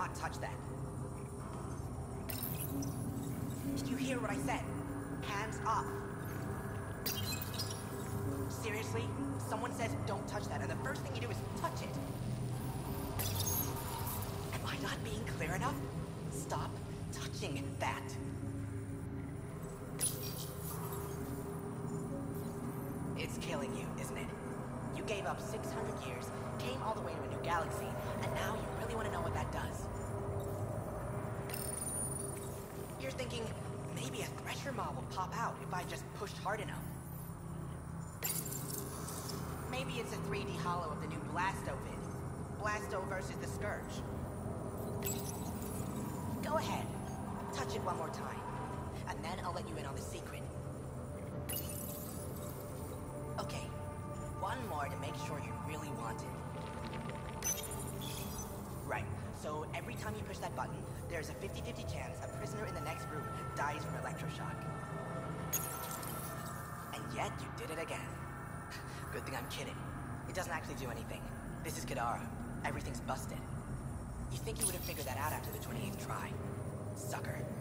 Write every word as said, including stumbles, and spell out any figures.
not touch that. Did you hear what I said? Hands off. Seriously? Someone says don't touch that, and the first thing you do is touch it. Am I not being clear enough? Stop touching that. It's killing you, isn't it? You gave up six hundred years, came all the way to a new galaxy, and now you really want to know what that does. You're thinking, maybe a Thresher mob will pop out if I just pushed hard enough. Maybe it's a three D holo of the new Blasto vid. Blasto versus the Scourge. Go ahead. Touch it one more time. And then I'll let you in on the secret. Okay. One more to make sure you really want it. Right. So every time you push that button, there's a fifty fifty chance a prisoner in the next group dies from electroshock. And yet you did it again. Good thing I'm kidding. It doesn't actually do anything. This is Kadara. Everything's busted. You think you would have figured that out after the twenty-eighth try? Sucker.